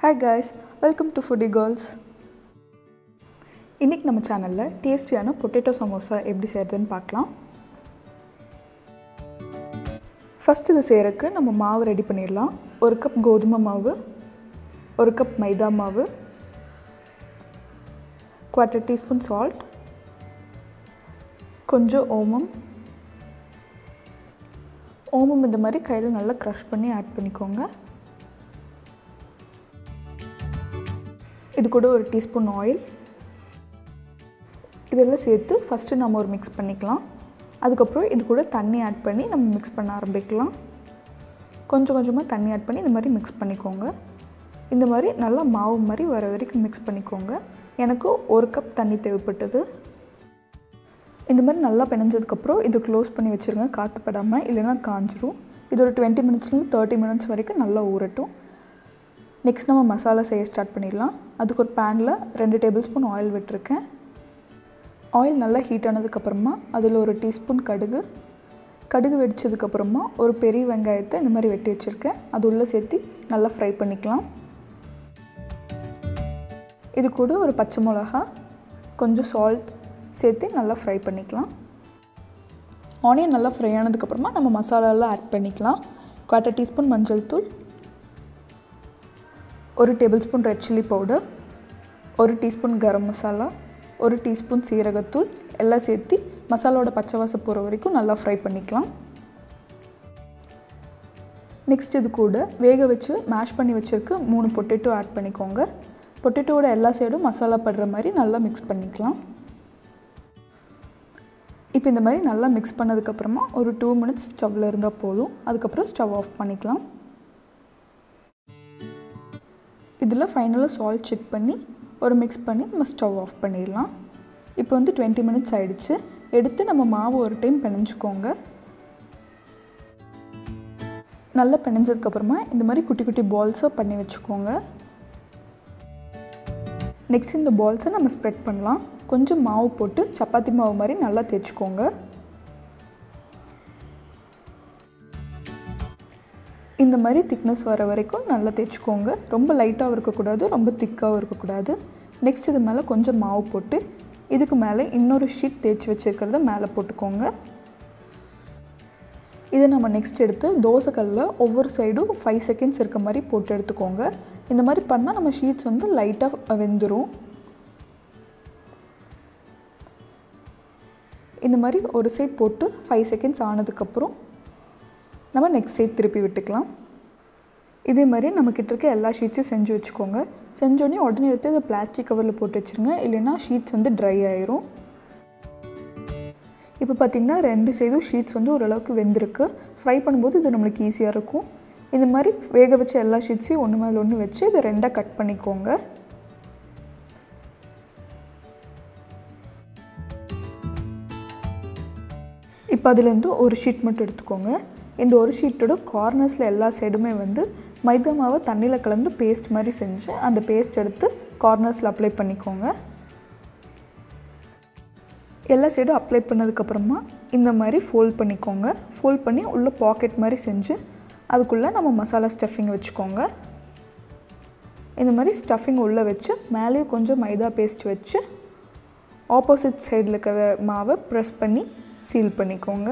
Hi guys, welcome to Foodie Girls. இன்னைக்கு நம்ம சேனல்ல டேஸ்டியான பொட்டேட்டோ சமோசா எப்படி செய்யறதுன்னு பார்க்கலாம். ஃபர்ஸ்ட் இது செய்யறதுக்கு நம்ம மாவு ரெடி பண்ணிரலாம். 1 கப் கோதுமை மாவு, 1 கப் மைதா மாவு, 1/4 டீஸ்பூன் salt, கொஞ்சம் ஓமம். ஓமம் இந்த மாதிரி கையில நல்லா crush பண்ணி ஆட் பண்ணிக்கோங்க. இது கூட 1 டீஸ்பூன் ஆயில். இதெல்லாம் சேர்த்து ஃபர்ஸ்ட் நாம ஒரு mix பண்ணிக்கலாம். அதுக்கு அப்புறம் இது கூட தண்ணி ஆட் பண்ணி நம்ம mix பண்ண ஆரம்பிக்கலாம். கொஞ்சம் கொஞ்சமா தண்ணி ஆட் பண்ணி இந்த மாதிரி mix பண்ணிக்கோங்க. இந்த மாதிரி நல்லா மாவு மாதிரி வர வரைக்கும் mix பண்ணிக்கோங்க. எனக்கு 1 கப் தண்ணி தேவைப்பட்டது. இந்த மாதிரி நல்லா பிணைஞ்சதுக்கு அப்புறம் இது க்ளோஸ் பண்ணி வச்சிருங்க, காத்து படாம, இல்லனா காஞ்சிரும். இது ஒரு 20 மினிட்ஸ்ல இருந்து 30 மினிட்ஸ் வரைக்கும் நல்லா ஊறட்டும். நெக்ஸ்ட் நம்ம மசாலா செய்ய ஸ்டார்ட் பண்ணிடலாம். அதுக்கு ஒரு panல 2 டேபிள்ஸ்பூன் ஆயில் விட்டுருக்கேன். ஆயில் நல்லா ஹீட் ஆனதுக்கு அப்புறமா அதில் 1 டீஸ்பூன் கடுகு வெடிச்சதுக்கு அப்புறமா ஒரு பெரிய வெங்காயத்தை இந்த மாதிரி வெட்டி வச்சிருக்கேன். அது உள்ள சேர்த்து நல்லா ஃப்ரை பண்ணிக்கலாம். இது கூட ஒரு பச்சை மிளகாய், கொஞ்சம் salt சேர்த்து நல்லா ஃப்ரை பண்ணிக்கலாம். ஆனியன் நல்லா ஃப்ரை ஆனதுக்கு அப்புறமா நம்ம மசாலா எல்லாம் ஆட் பண்ணிக்கலாம். 1/4 டீஸ்பூன் மஞ்சள் தூள், 1 tablespoon red chilli powder, 1 teaspoon garam masala, 1 teaspoon சீரகத்தூள் எல்லாம் சேர்த்து மசாலாவோட பச்சை வாசம் போகிற வரைக்கும் நல்லா ஃப்ரை பண்ணிக்கலாம். நெக்ஸ்ட் இது கூட வேக வச்சு மேஷ் பண்ணி வச்சிருக்க 3 பொட்டேட்டோ ஆட் பண்ணிக்கோங்க. பொட்டேட்டோட எல்லா சைடும் மசாலா படுற மாதிரி நல்லா மிக்ஸ் பண்ணிக்கலாம். இப்போ இந்த மாதிரி நல்லா மிக்ஸ் பண்ணதுக்கப்புறமா ஒரு 2 மினிட்ஸ் ஸ்டவ்வில் இருந்தால் போதும். அதுக்கப்புறம் ஸ்டவ் ஆஃப் பண்ணிக்கலாம். இதில் ஃபைனலாக சால்ட் செக் பண்ணி ஒரு மிக்ஸ் பண்ணி நம்ம ஸ்டவ் ஆஃப் பண்ணிடலாம். இப்போ வந்து 20 மினிட்ஸ் ஆகிடுச்சு. எடுத்து நம்ம மாவு ஒரு டைம் பிணைஞ்சிக்கோங்க. நல்லா பிணைஞ்சதுக்கப்புறமா இந்த மாதிரி குட்டி குட்டி பால்ஸாக பண்ணி வச்சுக்கோங்க. நெக்ஸ்ட் இந்த பால்ஸை நம்ம ஸ்ப்ரெட் பண்ணலாம். கொஞ்சம் மாவு போட்டு சப்பாத்தி மாவு மாதிரி நல்லா தேய்ச்சிக்கோங்க. இந்த மாதிரி திக்னஸ் வர வரைக்கும் நல்லா தேய்ச்சிக்கோங்க. ரொம்ப லைட்டாகவும் இருக்கக்கூடாது, ரொம்ப திக்காகவும் இருக்கக்கூடாது. நெக்ஸ்ட் இது மேலே கொஞ்சம் மாவு போட்டு இதுக்கு மேலே இன்னொரு ஷீட் தேய்ச்சி வச்சுருக்கிறத மேலே போட்டுக்கோங்க. இதை நம்ம நெக்ஸ்ட் எடுத்து தோசைக்கல்லில் ஒவ்வொரு சைடும் 5 செகண்ட்ஸ் இருக்க மாதிரி போட்டு எடுத்துக்கோங்க. இந்த மாதிரி பண்ணால் நம்ம ஷீட்ஸ் வந்து லைட்டாக வெந்துடும். இந்த மாதிரி ஒரு சைட் போட்டு 5 செகண்ட்ஸ் ஆனதுக்கப்புறம் நம்ம நெக்ஸ்ட் சைட் திருப்பி விட்டுக்கலாம். இதே மாதிரி நம்மக்கிட்ட இருக்க எல்லா ஷீட்ஸும் செஞ்சு வச்சுக்கோங்க. செஞ்சோடனே உடனே எடுத்து அதை பிளாஸ்டிக் கவரில் போட்டு வச்சுருங்க, இல்லைன்னா ஷீட்ஸ் வந்து ட்ரை ஆயிரும். இப்போ பார்த்திங்கன்னா 2 சைடும் ஷீட்ஸ் வந்து ஓரளவுக்கு வெந்திருக்கு. ஃப்ரை பண்ணும்போது இது நம்மளுக்கு ஈஸியாக இருக்கும். இந்த மாதிரி வேக வச்ச எல்லா ஷீட்ஸையும் ஒன்று மேலே ஒன்று வச்சு இதை 2ஆக கட் பண்ணிக்கோங்க. இப்போ அதுலேருந்து ஒரு ஷீட் மட்டும் எடுத்துக்கோங்க. இந்த ஒரு ஷீட்டோட கார்னர்ஸில் எல்லா சைடுமே வந்து மைதா மாவை தண்ணியில் கலந்து பேஸ்ட் மாதிரி செஞ்சு அந்த பேஸ்ட் எடுத்து கார்னர்ஸில் அப்ளை பண்ணிக்கோங்க. எல்லா சைடும் அப்ளை பண்ணதுக்கப்புறமா இந்த மாதிரி ஃபோல்ட் பண்ணிக்கோங்க. ஃபோல்ட் பண்ணி உள்ளே பாக்கெட் மாதிரி செஞ்சு அதுக்குள்ளே நம்ம மசாலா ஸ்டஃபிங் வச்சுக்கோங்க. இந்த மாதிரி ஸ்டஃபிங் உள்ளே வச்சு மேலேயும் கொஞ்சம் மைதா பேஸ்ட் வச்சு ஆப்போசிட் சைடில் இருக்கிற மாவை ப்ரெஸ் பண்ணி சீல் பண்ணிக்கோங்க.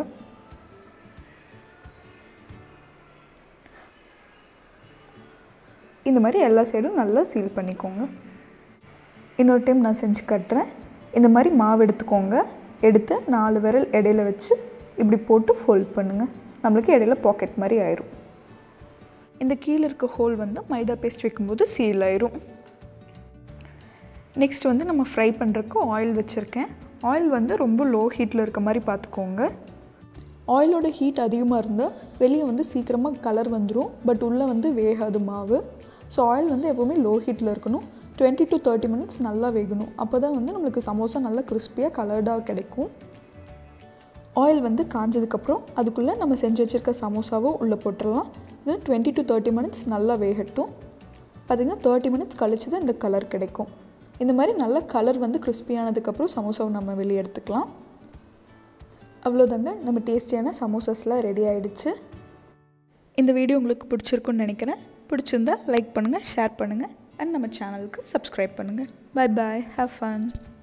இந்த மாதிரி எல்லா சைடும் நல்லா சீல் பண்ணிக்கோங்க. இன்னொரு டைம் நான் செஞ்சு காட்டுறேன். இந்த மாதிரி மாவு எடுத்துக்கோங்க. எடுத்து 4 விரல் இடையில வச்சு இப்படி போட்டு ஃபோல்ட் பண்ணுங்கள். நம்மளுக்கு இடையில பாக்கெட் மாதிரி ஆயிரும். இந்த கீழே இருக்க ஹோல் வந்து மைதா பேஸ்ட் வைக்கும்போது சீல் ஆயிரும். நெக்ஸ்ட் வந்து நம்ம ஃப்ரை பண்ணுறதுக்கு ஆயில் வச்சுருக்கேன். ஆயில் வந்து ரொம்ப லோ ஹீட்டில் இருக்க மாதிரி பார்த்துக்கோங்க. ஆயிலோட ஹீட் அதிகமாக இருந்தால் வெளியே வந்து சீக்கிரமாக கலர் வந்துடும், பட் உள்ளே வந்து வேகாது மாவு. ஸோ ஆயில் வந்து எப்போவுமே லோ ஹீட்டில் இருக்கணும். 20 to 30 மினிட்ஸ் நல்லா வேகணும். அப்போ தான் வந்து நம்மளுக்கு சமோசா நல்லா கிறிஸ்பியாக கலர்டாக கிடைக்கும். ஆயில் வந்து காஞ்சதுக்கப்புறம் அதுக்குள்ளே நம்ம செஞ்சு வச்சுருக்க சமோசாவை உள்ளே போட்டுடலாம். இது 20 to 30 மினிட்ஸ் நல்லா வேகட்டும். பார்த்திங்கன்னா 30 மினிட்ஸ் கழிச்சு தான் இந்த கலர் கிடைக்கும். இந்த மாதிரி நல்ல கலர் வந்து கிறிஸ்பியானதுக்கப்புறம் சமோசாவை நம்ம வெளியே எடுத்துக்கலாம். அவ்வளோதாங்க, நம்ம டேஸ்டியான சமோசாஸ்லாம் ரெடி ஆகிடுச்சு. இந்த வீடியோ உங்களுக்கு பிடிச்சிருக்குன்னு நினைக்கிறேன். பிடிச்சிருந்தா லைக் பண்ணுங்கள், ஷேர் பண்ணுங்கள் அண்ட் நம்ம சேனலுக்கு சப்ஸ்கிரைப் பண்ணுங்கள். Bye bye, have fun.